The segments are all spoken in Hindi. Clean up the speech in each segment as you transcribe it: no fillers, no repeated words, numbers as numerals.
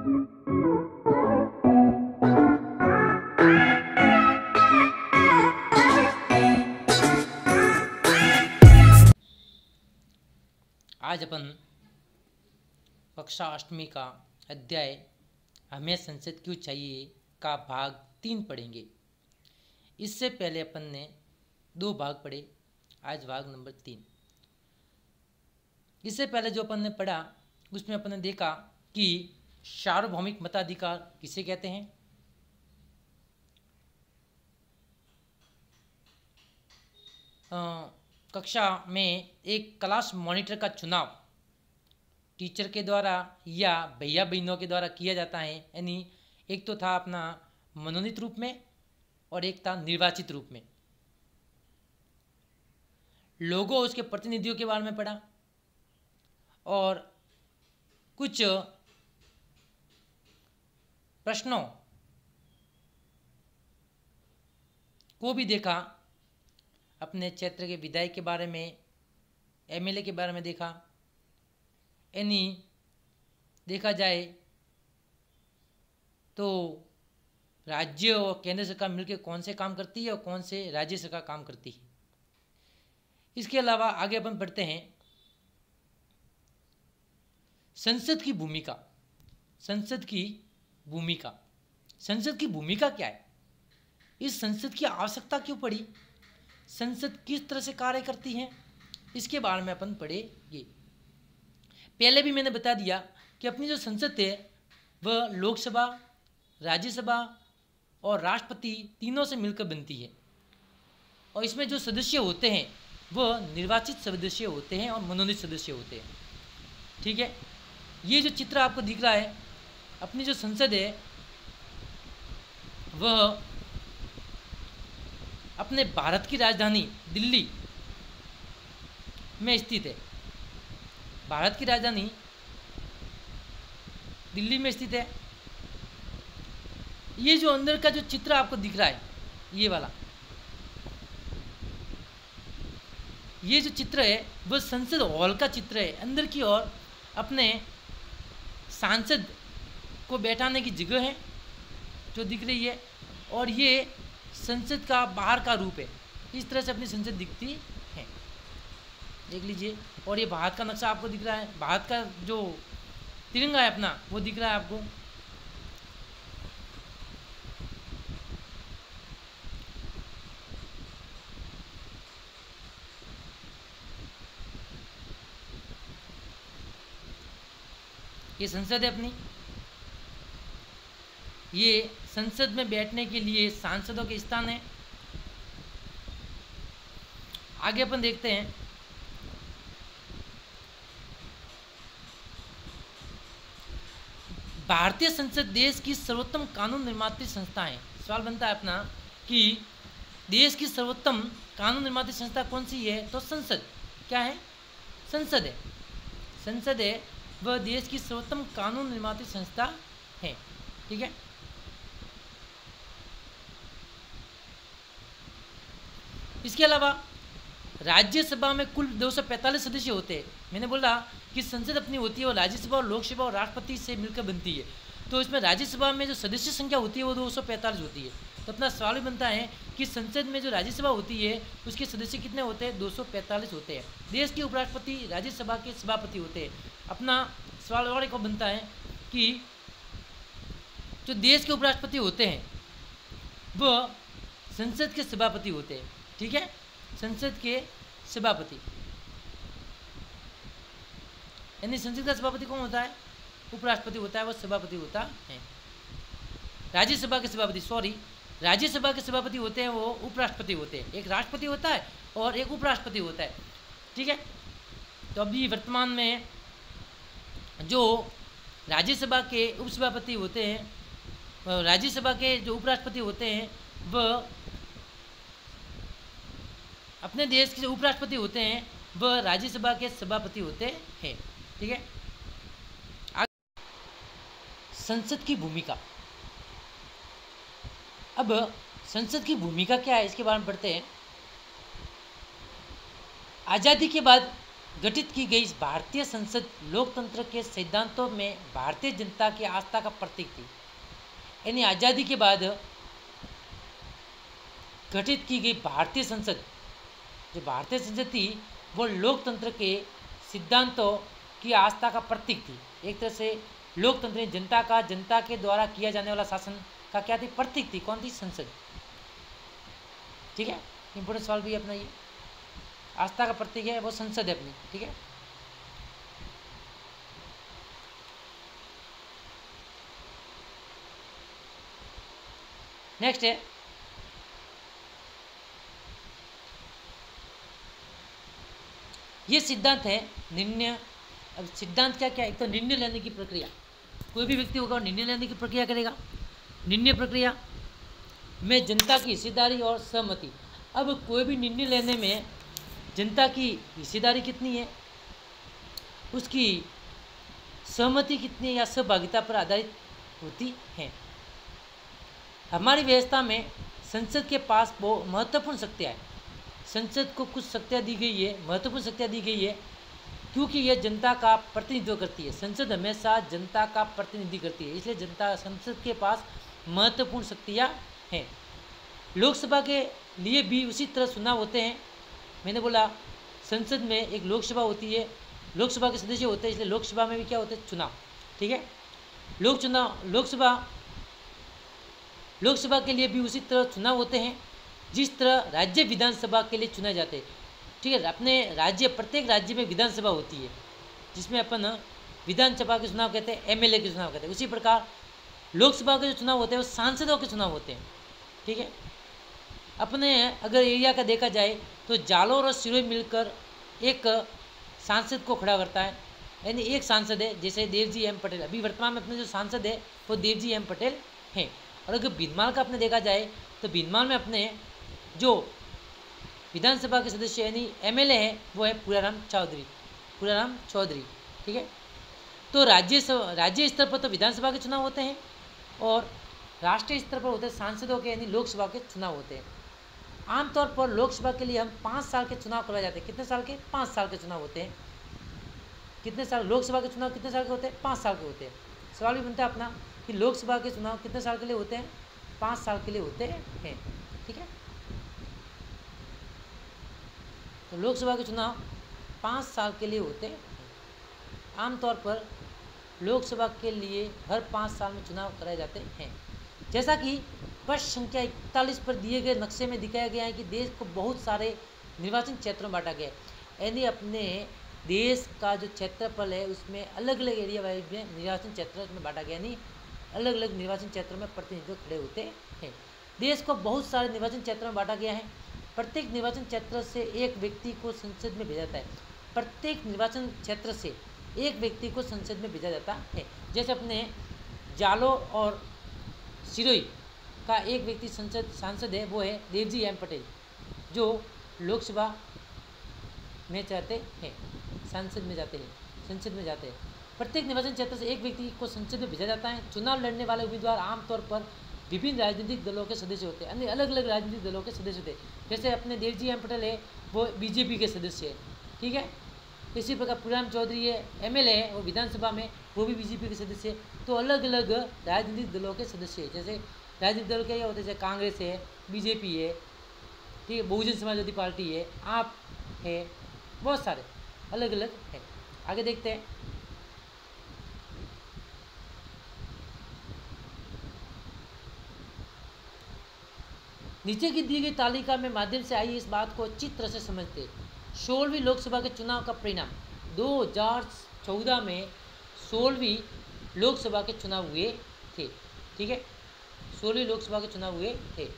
आज अपन कक्षा अष्टमी का अध्याय हमें संसद क्यों चाहिए का भाग 3 पढ़ेंगे। इससे पहले अपन ने 2 भाग पढ़े, आज भाग नंबर 3। इससे पहले जो अपन ने पढ़ा उसमें अपन ने देखा कि सार्वभौमिक मताधिकार किसे कहते हैं, कक्षा में एक क्लास मॉनिटर का चुनाव टीचर के द्वारा या भैया बहनों के द्वारा किया जाता है। यानी एक तो था अपना मनोनीत रूप में और एक था निर्वाचित रूप में। लोगों उसके प्रतिनिधियों के बारे में पढ़ा और कुछ प्रश्नों को भी देखा। अपने क्षेत्र के विधायक के बारे में, एमएलए के बारे में देखा। यानी देखा जाए तो राज्य और केंद्र सरकार मिलकर कौन से काम करती है और कौन से राज्य सरकार काम करती है। इसके अलावा आगे अपन पढ़ते हैं संसद की भूमिका। संसद की भूमिका, संसद की भूमिका क्या है, इस संसद की आवश्यकता क्यों पड़ी, संसद किस तरह से कार्य करती है, इसके बारे में अपन पढ़ेंगे। पहले भी मैंने बता दिया कि अपनी जो संसद है वह लोकसभा, राज्यसभा और राष्ट्रपति तीनों से मिलकर बनती है। और इसमें जो सदस्य होते हैं वह निर्वाचित सदस्य होते हैं और मनोनीत सदस्य होते हैं। ठीक है, ये जो चित्र आपको दिख रहा है, अपनी जो संसद है वह अपने भारत की राजधानी दिल्ली में स्थित है। भारत की राजधानी दिल्ली में स्थित है। ये जो अंदर का जो चित्र आपको दिख रहा है, ये वाला, ये जो चित्र है वह संसद हॉल का चित्र है। अंदर की ओर अपने सांसद को बैठाने की जगह है जो दिख रही है, और ये संसद का बाहर का रूप है। इस तरह से अपनी संसद दिखती है, देख लीजिए। और ये भारत का नक्शा आपको दिख रहा है, भारत का जो तिरंगा है अपना वो दिख रहा है आपको। ये संसद है अपनी। ये संसद में बैठने के लिए सांसदों के स्थान है। आगे अपन देखते हैं भारतीय संसद देश की सर्वोत्तम कानून निर्मात्री संस्था है। सवाल बनता है अपना कि देश की सर्वोत्तम कानून निर्मात्री संस्था कौन सी है, तो संसद। क्या है? संसद है। संसद है वह देश की सर्वोत्तम कानून निर्मात्री संस्था है। ठीक है, इसके अलावा राज्यसभा में कुल 245 सदस्य होते हैं। मैंने बोला कि संसद अपनी होती है और राज्यसभा और लोकसभा और राष्ट्रपति से मिलकर बनती है। तो इसमें राज्यसभा में जो सदस्य संख्या होती है वो 245 होती है। तो अपना सवाल भी बनता है कि संसद में जो राज्यसभा होती है उसके सदस्य कितने होते हैं? 245 होते हैं। देश के उपराष्ट्रपति राज्यसभा के सभापति होते हैं। अपना सवाल और एक बनता है कि जो देश के उपराष्ट्रपति होते हैं वह संसद के सभापति होते हैं। ठीक है, संसद के सभापति, यानी संसद का सभापति कौन होता है? उपराष्ट्रपति होता है, वह सभापति होता है। राज्यसभा के सभापति, राज्यसभा के सभापति होते हैं वो उपराष्ट्रपति होते हैं। एक राष्ट्रपति होता है और एक उपराष्ट्रपति होता है। ठीक है, तो अभी वर्तमान में जो राज्यसभा के उपसभापति होते हैं, राज्यसभा के जो उपराष्ट्रपति होते हैं वह अपने देश के जो उपराष्ट्रपति होते हैं वह राज्यसभा के सभापति होते हैं। ठीक है, संसद की भूमिका। अब संसद की भूमिका क्या है इसके बारे में पढ़ते हैं। आज़ादी के बाद गठित की गई भारतीय संसद लोकतंत्र के सिद्धांतों में भारतीय जनता की आस्था का प्रतीक थी। यानी आज़ादी के बाद गठित की गई भारतीय संसद, जो भारतीय संसद थी, वो लोकतंत्र के सिद्धांतों की आस्था का प्रतीक थी। एक तरह से लोकतंत्र जनता के द्वारा किया जाने वाला शासन का क्या थी, प्रतीक थी। कौन थी, संसद। ठीक है, इंपोर्टेंट सवाल भी अपना ये आस्था का प्रतीक है, वो संसद है अपनी। ठीक है, नेक्स्ट है ये सिद्धांत है निर्णय। अब सिद्धांत क्या क्या है, एक तो निर्णय लेने की प्रक्रिया। कोई भी व्यक्ति होगा निर्णय लेने की प्रक्रिया करेगा। निर्णय प्रक्रिया में जनता की हिस्सेदारी और सहमति। अब कोई भी निर्णय लेने में जनता की हिस्सेदारी कितनी है, उसकी सहमति कितनी है या सहभागिता पर आधारित होती है। हमारी व्यवस्था में संसद के पास बहुत महत्वपूर्ण शक्तियाँ है। संसद को कुछ शक्तियाँ दी गई है, महत्वपूर्ण शक्तियाँ दी गई है, क्योंकि यह जनता का प्रतिनिधित्व करती है। संसद हमेशा जनता का प्रतिनिधि करती है, इसलिए संसद के पास महत्वपूर्ण शक्तियाँ हैं। लोकसभा के लिए भी उसी तरह चुनाव होते हैं। मैंने बोला संसद में एक लोकसभा होती है, लोकसभा के सदस्य होते हैं, इसलिए लोकसभा में भी क्या होते हैं, चुनाव। ठीक है, लोकसभा के लिए भी उसी तरह चुनाव होते हैं जिस तरह राज्य विधानसभा के लिए चुने जाते हैं। ठीक है, अपने प्रत्येक राज्य में विधानसभा होती है, जिसमें अपन विधानसभा के चुनाव कहते हैं, एमएलए के चुनाव कहते हैं। उसी प्रकार लोकसभा के जो चुनाव होते हैं वो सांसदों के चुनाव होते हैं। ठीक है, अपने अगर एरिया का देखा जाए तो जालोर और सिरोही मिलकर एक सांसद को खड़ा करता है, यानी एक सांसद है। जैसे देवजी एम पटेल, अभी वर्तमान में अपने जो सांसद है वो देवजी एम पटेल हैं। और अगर भीनमाल का अपने देखा जाए तो भीनमाल में अपने जो विधानसभा के सदस्य यानी एमएलए हैं वो है पूराराम चौधरी। ठीक है, तो राज्य स्तर पर तो विधानसभा के चुनाव होते हैं और राष्ट्रीय स्तर पर होते हैं सांसदों के यानी लोकसभा के चुनाव होते हैं। आमतौर पर लोकसभा के लिए हम 5 साल के चुनाव करवाए जाते हैं। कितने साल के, 5 साल के चुनाव होते हैं। कितने साल लोकसभा के चुनाव कितने साल के होते हैं, 5 साल के होते हैं। सवाल भी बनता है अपना कि लोकसभा के चुनाव कितने साल के लिए होते हैं, 5 साल के लिए होते हैं। ठीक है, तो लोकसभा के चुनाव 5 साल के लिए होते हैं। आमतौर पर लोकसभा के लिए हर 5 साल में चुनाव कराए जाते हैं। जैसा कि प्रश्न संख्या 41 पर दिए गए नक्शे में दिखाया गया है कि देश को बहुत सारे निर्वाचन क्षेत्रों में बांटा गया है। यानी अपने देश का जो क्षेत्रफल है उसमें अलग अलग एरिया वाइज में निर्वाचन क्षेत्र में बांटा गया, यानी अलग अलग निर्वाचन क्षेत्रों में प्रतिनिधित्व खड़े होते हैं। देश को बहुत सारे निर्वाचन क्षेत्रों में बांटा गया है। प्रत्येक निर्वाचन क्षेत्र से एक व्यक्ति को संसद में भेजा जाता है। प्रत्येक निर्वाचन क्षेत्र से एक व्यक्ति को संसद में भेजा जाता है। जैसे अपने जालोर और सिरोही का एक व्यक्ति सांसद है, वो है देवजी एम पटेल, जो लोकसभा में जाते हैं, संसद में जाते हैं। प्रत्येक निर्वाचन क्षेत्र से एक व्यक्ति को संसद में भेजा जाता है। चुनाव लड़ने वाले उम्मीदवार आमतौर पर विभिन्न राजनीतिक दलों के सदस्य होते हैं, अन्य अलग अलग राजनीतिक दलों के सदस्य होते हैं। जैसे अपने देवजी एम पटेल है वो बीजेपी के सदस्य है। ठीक है, इसी प्रकार पूराराम चौधरी है, एमएलए है, वो विधानसभा में वो भी बीजेपी के सदस्य है। तो अलग अलग राजनीतिक दलों के सदस्य है। जैसे राजनीतिक दल क्या होते हैं, जैसे कांग्रेस है, बीजेपी है, ठीक है, बहुजन समाजवादी पार्टी है, आप है, बहुत सारे अलग अलग है। आगे देखते हैं। नीचे की दी गई तालिका में माध्यम से आइए इस बात को अच्छी तरह से समझते हैं। 16वीं लोकसभा के चुनाव का परिणाम 2014 में 16वीं लोकसभा के चुनाव हुए थे। ठीक है, 16वीं लोकसभा के चुनाव हुए थे।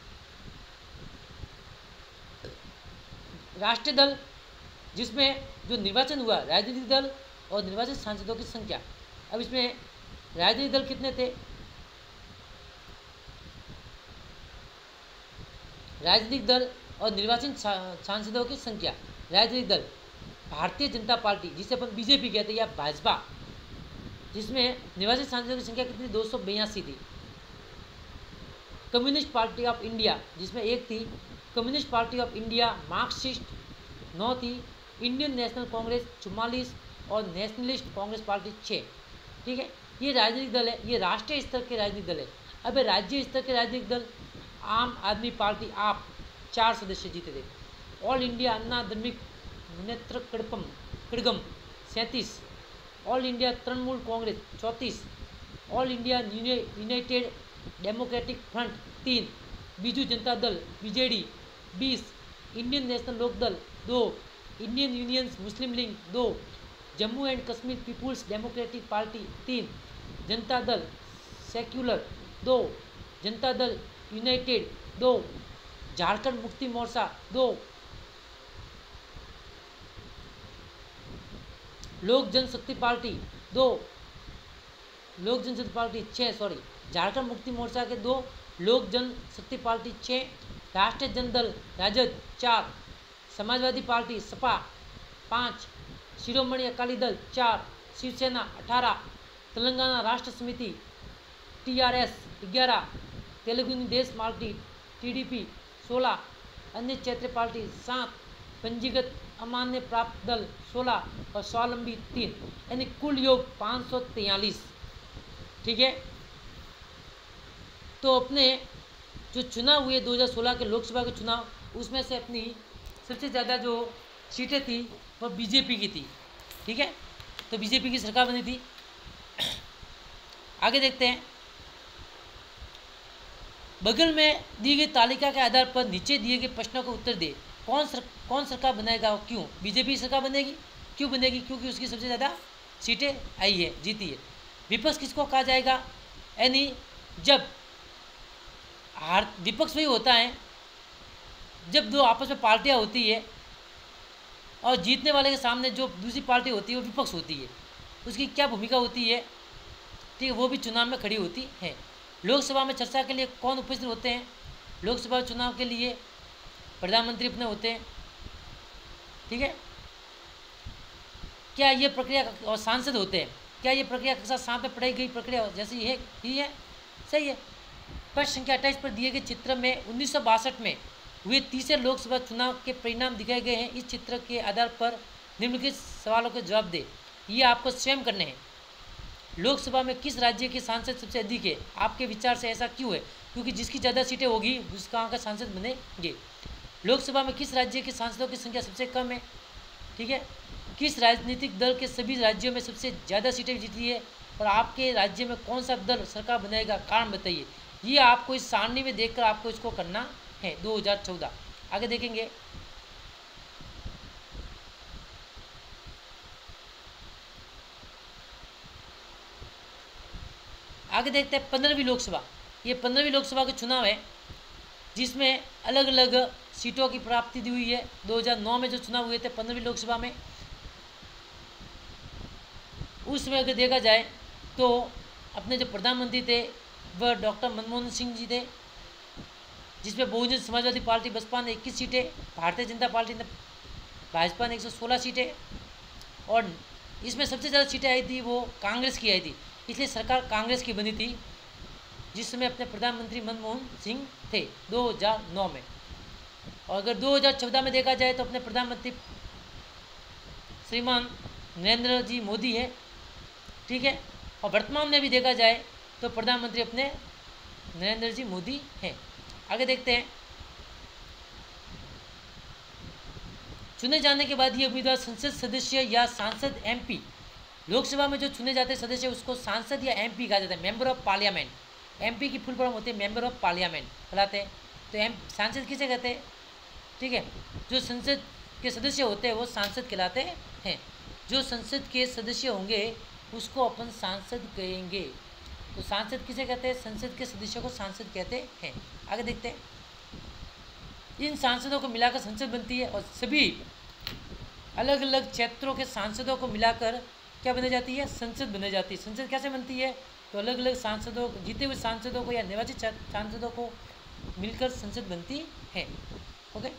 राष्ट्रीय दल जिसमें जो निर्वाचन हुआ, राजनीतिक दल और निर्वाचित सांसदों की संख्या। अब इसमें राजनीतिक दल कितने थे, राजनीतिक दल और निर्वाचित सांसदों की संख्या। राजनीतिक दल भारतीय जनता पार्टी जिसे अपन बीजेपी कहते हैं या भाजपा, जिसमें निर्वाचित सांसदों की संख्या कितनी, 282 थी। कम्युनिस्ट पार्टी ऑफ इंडिया जिसमें एक थी, Communist Party of India Marxist 9 थी। इंडियन नेशनल कांग्रेस 44 और नेशनलिस्ट कांग्रेस पार्टी 6। ठीक है, ये राजनीतिक दल है, ये राष्ट्रीय स्तर के राजनीतिक दल है। अब राज्य स्तर के राजनीतिक दल, आम आदमी पार्टी आप 4 सदस्य जीते थे। All India Anna Dravida Munnetra Kazhagam 37, All India Trinamool Congress 34, All India United Democratic Front 3, Biju Janata Dal BJD 20, Indian National Lokdal 2, Indian Union Muslim League 2, Jammu and Kashmir Peoples Democratic Party 3, Janata दल सेक्युलर 2, जनता दल यूनाइटेड 2, झारखंड मुक्ति मोर्चा 2, लोक जनशक्ति पार्टी 2, लोक जनशक्ति पार्टी 6, सॉरी, झारखंड मुक्ति मोर्चा के 2, लोक जनशक्ति पार्टी 6, राष्ट्रीय जनदल राजद 4, समाजवादी पार्टी सपा 5, शिरोमणि अकाली दल 4, शिवसेना 18, तेलंगाना राष्ट्र समिति TRS 11, तेलुगु देश पार्टी TDP 16, अन्य क्षेत्रीय पार्टी 7, पंजीगत अमान्य प्राप्त दल 16 और स्वावलंबी 3, यानी कुल योग 543। ठीक है, तो अपने जो चुनाव हुए 2016 के लोकसभा के चुनाव, उसमें से अपनी सबसे ज़्यादा जो सीटें थी वह बीजेपी की थी। ठीक है, तो बीजेपी की सरकार बनी थी। आगे देखते हैं, बगल में दी गई तालिका के आधार पर नीचे दिए गए प्रश्नों का उत्तर दे। कौन सरकार बनाएगा और क्यों? बीजेपी सरकार बनेगी। क्यों बनेगी? क्योंकि उसकी सबसे ज़्यादा सीटें आई है, जीती है। विपक्ष किसको कहा जाएगा? यानी जब विपक्ष वही होता है जब दो आपस में पार्टियां होती है और जीतने वाले के सामने जो दूसरी पार्टी होती है वो विपक्ष होती है, उसकी क्या भूमिका होती है, ठीक है, वो भी चुनाव में खड़ी होती है। लोकसभा में चर्चा के लिए कौन उपस्थित होते हैं? लोकसभा चुनाव के लिए प्रधानमंत्री अपने होते हैं। ठीक है, क्या ये प्रक्रिया और सांसद होते हैं? क्या ये प्रक्रिया के साथ साथ में पढ़ाई गई प्रक्रिया जैसी है? ही है, सही है। प्रश्न संख्या 28 पर दिए गए चित्र में 1962 में हुए तीसरे लोकसभा चुनाव के परिणाम दिखाए गए हैं। इस चित्र के आधार पर निम्नलिखित सवालों के जवाब दे। ये आपको स्वयं करने हैं। लोकसभा में किस राज्य के सांसद सबसे अधिक है? आपके विचार से ऐसा क्यों है? क्योंकि जिसकी ज़्यादा सीटें होगी उसका का सांसद बनेंगे। लोकसभा में किस राज्य के सांसदों की संख्या सबसे कम है? ठीक है, किस राजनीतिक दल के सभी राज्यों में सबसे ज़्यादा सीटें जीती है और आपके राज्य में कौन सा दल सरकार बनाएगा? कारण बताइए। ये आपको इस सारणी में देखकर आपको इसको करना है 2014। आगे देखेंगे, आगे देखते हैं 15वीं लोकसभा। ये 15वीं लोकसभा के चुनाव है जिसमें अलग अलग सीटों की प्राप्ति दी हुई है। 2009 में जो चुनाव हुए थे 15वीं लोकसभा में, उसमें अगर देखा जाए तो अपने जो प्रधानमंत्री थे वह डॉक्टर मनमोहन सिंह जी थे, जिसमें बहुजन समाजवादी पार्टी बसपा ने 21 सीटें, भारतीय जनता पार्टी ने भाजपा ने 116 सीटें, और इसमें सबसे ज़्यादा सीटें आई थी वो कांग्रेस की आई थी, इसलिए सरकार कांग्रेस की बनी थी, जिसमें अपने प्रधानमंत्री मनमोहन सिंह थे 2009 में। और अगर 2014 में देखा जाए तो अपने प्रधानमंत्री श्रीमान नरेंद्र जी मोदी है। ठीक है, और वर्तमान में भी देखा जाए तो प्रधानमंत्री अपने नरेंद्र जी मोदी हैं। आगे देखते हैं, चुने जाने के बाद ये उम्मीदवार संसद सदस्य या सांसद MP, लोकसभा में जो चुने जाते हैं सदस्य उसको सांसद या MP कहा जाता है, मेंबर ऑफ पार्लियामेंट। MP की फुल फॉर्म होती है मेंबर ऑफ पार्लियामेंट कहलाते हैं। तो सांसद किसे कहते हैं? ठीक है, जो संसद के सदस्य होते हैं वो सांसद कहलाते हैं। जो संसद के सदस्य होंगे उसको अपन सांसद कहेंगे। तो सांसद किसे कहते हैं? संसद के सदस्यों को सांसद कहते हैं। आगे देखते हैं, इन सांसदों को मिलाकर संसद बनती है और सभी अलग अलग क्षेत्रों के सांसदों को मिलाकर क्या बन जाती है? संसद बन जाती है। संसद कैसे बनती है? तो अलग अलग सांसदों, जीते हुए सांसदों को या निर्वाचित सांसदों को मिलकर संसद बनती है। ओके,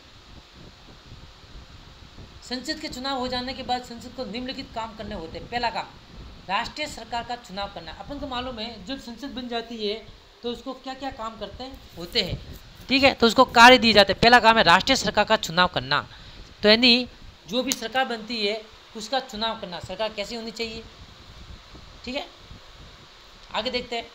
संसद के चुनाव हो जाने के बाद संसद को निम्नलिखित काम करने होते हैं। पहला काम, राष्ट्रीय सरकार का चुनाव करना। अपन को मालूम है जब संसद बन जाती है तो उसको क्या क्या काम करते हैं होते हैं। ठीक है, तो उसको कार्य दिए जाते हैं। पहला काम है राष्ट्रीय सरकार का चुनाव करना। तो यानी जो भी सरकार बनती है उसका चुनाव करना, सरकार कैसी होनी चाहिए। ठीक है, आगे देखते हैं।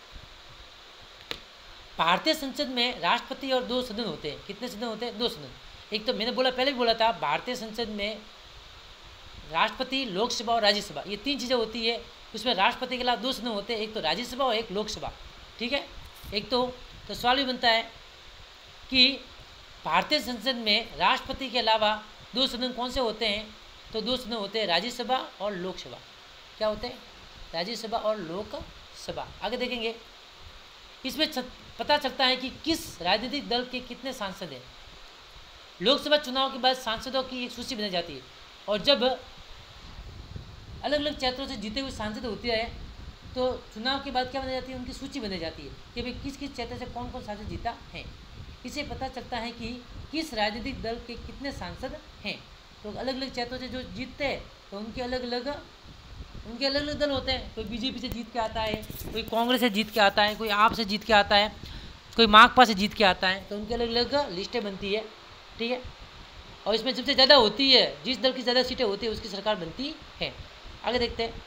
भारतीय संसद में राष्ट्रपति और 2 सदन होते हैं। कितने सदन होते हैं? 2 सदन। एक तो मैंने बोला, पहले भी बोला था, भारतीय संसद में राष्ट्रपति, लोकसभा और राज्यसभा, ये 3 चीज़ें होती है। उसमें राष्ट्रपति के अलावा 2 सदन होते हैं, एक तो राज्यसभा और एक लोकसभा। ठीक है, एक तो सवाल भी बनता है कि भारतीय संसद में राष्ट्रपति के अलावा 2 सदन कौन से होते हैं? तो 2 सदन होते हैं, राज्यसभा और लोकसभा। क्या होते हैं? राज्यसभा और लोकसभा। आगे देखेंगे, इसमें पता चलता है कि किस राजनीतिक दल के कितने सांसद हैं। लोकसभा चुनाव के बाद सांसदों की एक सूची बनाई जाती है, और जब अलग अलग क्षेत्रों से जीते हुए सांसद होते हैं तो चुनाव के बाद क्या बनाई जाती है? उनकी सूची बनाई जाती है कि भाई किस किस क्षेत्र से कौन कौन सांसद जीता है। इससे पता चलता है कि किस राजनीतिक दल के कितने सांसद हैं। तो अलग अलग क्षेत्रों से जो जीतते हैं तो उनके अलग अलग दल होते हैं। कोई बीजेपी से जीत के आता है, कोई कांग्रेस से जीत के आता है, कोई आप से जीत के आता है, कोई माकपा से जीत के आता है। तो उनकी अलग अलग लिस्टें बनती है। ठीक है, और इसमें सबसे ज़्यादा होती है, जिस दल की ज़्यादा सीटें होती है उसकी सरकार बनती है। आगे देखते हैं,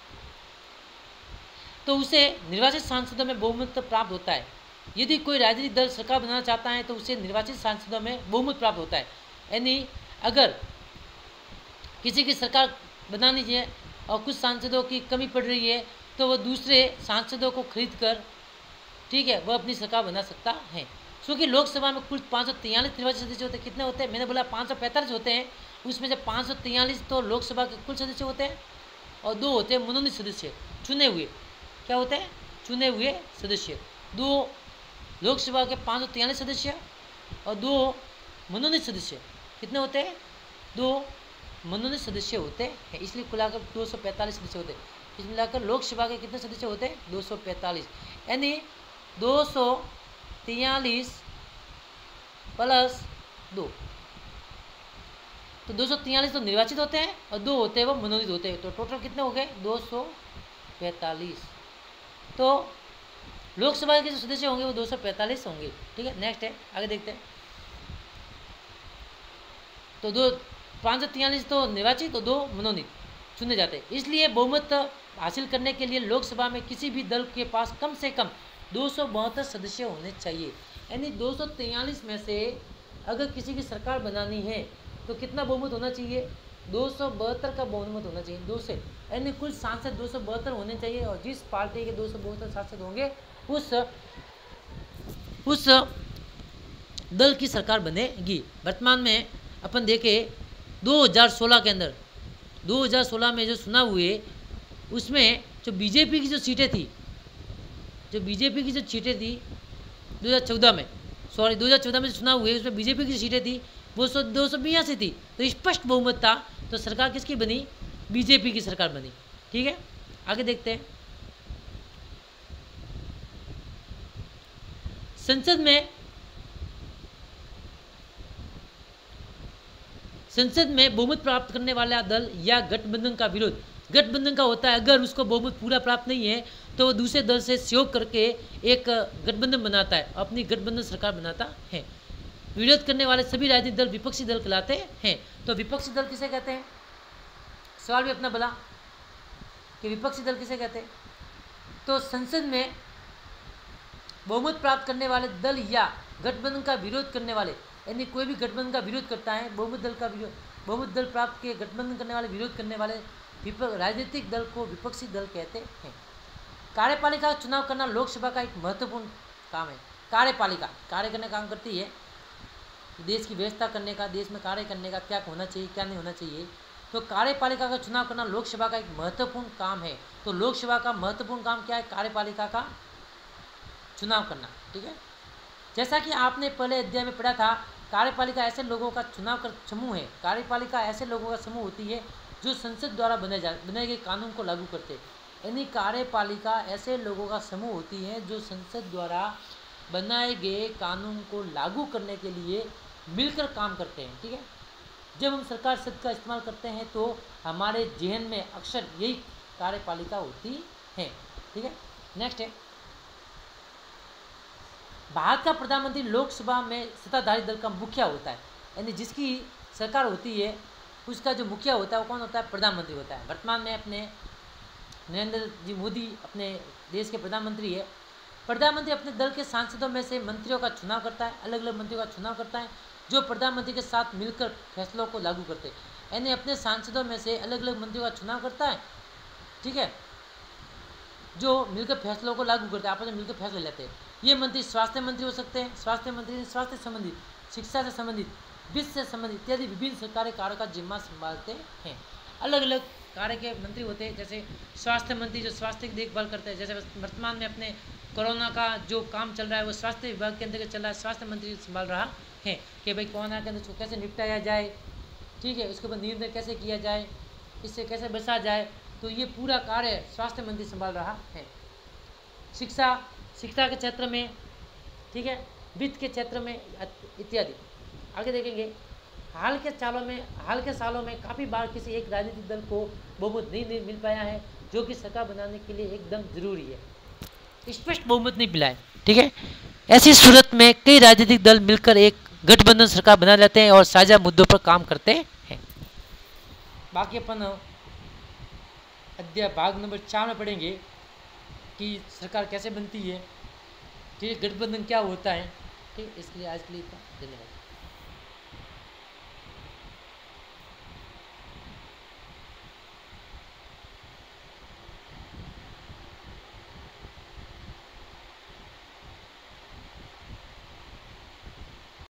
तो उसे निर्वाचित सांसदों में बहुमत प्राप्त होता है। यदि कोई राजनीतिक दल सरकार बनाना चाहता है तो उसे निर्वाचित सांसदों में बहुमत प्राप्त होता है। यानी अगर किसी की सरकार बनानी है और कुछ सांसदों की कमी पड़ रही है तो वह दूसरे सांसदों को खरीद कर, ठीक है, वह अपनी सरकार बना सकता है। क्योंकि लोकसभा में कुल 543 निर्वाचित सदस्य होते हैं। कितने होते हैं? मैंने बोला 545 होते हैं। उसमें से 543 तो लोकसभा के कुल सदस्य होते हैं और 2 होते हैं मनोनीत सदस्य, चुने हुए। क्या होते हैं? चुने हुए सदस्य। 2 लोकसभा के 543 सदस्य और 2 मनोनीत सदस्य। कितने होते हैं? 2 मनोनीत सदस्य होते हैं, इसलिए कुल मिलाकर 245 सदस्य होते हैं। इसमें मिलाकर लोकसभा के कितने सदस्य होते हैं? 245। यानी 243 प्लस 2, तो 243 तो निर्वाचित होते हैं और 2 होते हैं वो मनोनीत होते हैं। तो टोटल कितने हो गए? 245। तो लोकसभा के जो सदस्य होंगे वो 245 होंगे। ठीक है, नेक्स्ट है, आगे देखते हैं। तो 543 तो निर्वाचित तो 2 मनोनीत चुने जाते हैं। इसलिए बहुमत हासिल करने के लिए लोकसभा में किसी भी दल के पास कम से कम 272 सदस्य होने चाहिए। यानी 243 में से अगर किसी की सरकार बनानी है तो कितना बहुमत होना चाहिए? 272 का बहुमत होना चाहिए, 2 से। यानी कुल सांसद 272 होने चाहिए और जिस पार्टी के 272 सांसद होंगे उस दल की सरकार बनेगी। वर्तमान में अपन देखें 2016 के अंदर, 2016 में जो चुनाव हुए उसमें जो बीजेपी की जो सीटें थी, 2014 में, 2014 में जो चुनाव हुए उसमें बीजेपी की सीटें थी वो 282 थी। तो स्पष्ट बहुमत था, तो सरकार किसकी बनी? बीजेपी की सरकार बनी। ठीक है, आगे देखते हैं। संसद में बहुमत प्राप्त करने वाला दल या गठबंधन का विरोध, गठबंधन का होता है, अगर उसको बहुमत पूरा प्राप्त नहीं है तो वो दूसरे दल से सहयोग करके एक गठबंधन बनाता है, अपनी गठबंधन सरकार बनाता है। विरोध करने वाले सभी राजनीतिक दल विपक्षी दल कहलाते हैं। तो विपक्षी दल किसे कहते हैं? सवाल भी अपना बना कि विपक्षी दल किसे कहते हैं। तो संसद में बहुमत प्राप्त करने वाले दल या गठबंधन का विरोध करने वाले, यानी कोई भी गठबंधन का विरोध करता है, बहुमत दल प्राप्त के गठबंधन करने वाले, विरोध करने वाले राजनीतिक दल को विपक्षी दल कहते हैं। कार्यपालिका का चुनाव करना लोकसभा का एक महत्वपूर्ण काम है। कार्यपालिका कार्य करने का काम करती है, देश की व्यवस्था करने का, देश में कार्य करने का, क्या होना चाहिए क्या नहीं होना चाहिए। तो कार्यपालिका का चुनाव करना लोकसभा का एक महत्वपूर्ण काम है। तो लोकसभा का महत्वपूर्ण काम क्या है? कार्यपालिका का चुनाव करना। ठीक है, जैसा कि आपने पहले अध्याय में पढ़ा था, कार्यपालिका ऐसे लोगों का चुनाव कर समूह है। कार्यपालिका ऐसे लोगों का समूह होती है जो संसद द्वारा बनाए गए कानून को लागू करते हैं। यानी कार्यपालिका ऐसे लोगों का समूह होती है जो संसद द्वारा बनाए गए कानून को लागू करने के लिए मिलकर काम करते हैं। ठीक है, जब हम सरकार शब्द का इस्तेमाल करते हैं तो हमारे जहन में अक्सर यही कार्यपालिका होती है। ठीक है, नेक्स्ट है, भारत का प्रधानमंत्री लोकसभा में सत्ताधारी दल का मुखिया होता है। यानी जिसकी सरकार होती है उसका जो मुखिया होता है वो कौन होता है? प्रधानमंत्री होता है। वर्तमान में अपने नरेंद्र जी मोदी अपने देश के प्रधानमंत्री है। प्रधानमंत्री अपने दल के सांसदों में से मंत्रियों का चुनाव करता है, अलग अलग मंत्रियों का चुनाव करता है, जो प्रधानमंत्री के साथ मिलकर फैसलों को लागू करते हैं। यानी अपने सांसदों में से अलग अलग मंत्रियों का चुनाव करता है, ठीक है, जो मिलकर फैसलों को लागू करते हैं, आपस में मिलकर फैसले लेते हैं। ये मंत्री स्वास्थ्य मंत्री हो सकते हैं, स्वास्थ्य मंत्री स्वास्थ्य से संबंधित, शिक्षा से संबंधित, वित्त से संबंधित इत्यादि विभिन्न सरकारी कार्यों का जिम्मा संभालते हैं। अलग अलग कार्य के मंत्री होते हैं, जैसे स्वास्थ्य मंत्री जो स्वास्थ्य की देखभाल करते हैं, जैसे वर्तमान में अपने कोरोना का जो काम चल रहा है वो स्वास्थ्य विभाग के अंतर्गत चल रहा है, स्वास्थ्य मंत्री संभाल रहा है कि भाई कोरोना के अंदर उसको कैसे निपटाया जाए, ठीक है, उसके ऊपर नियंत्रण कैसे किया जाए, इससे कैसे बचा जाए, तो ये पूरा कार्य स्वास्थ्य मंत्री संभाल रहा है। शिक्षा के क्षेत्र में, ठीक है, वित्त के क्षेत्र में इत्यादि। आगे देखेंगे, हाल के सालों में काफ़ी बार किसी एक राजनीतिक दल को बहुमत नहीं मिल पाया है, जो कि सरकार बनाने के लिए एकदम जरूरी है। स्पष्ट बहुमत नहीं मिला है, ठीक है। ऐसी सूरत में कई राजनीतिक दल मिलकर एक गठबंधन सरकार बना लेते हैं और साझा मुद्दों पर काम करते हैं। बाकी अपन अध्याय भाग नंबर 4 में पढ़ेंगे कि सरकार कैसे बनती है, ठीक है, गठबंधन क्या होता है, ठीक है। इसके लिए आज के लिए धन्यवाद।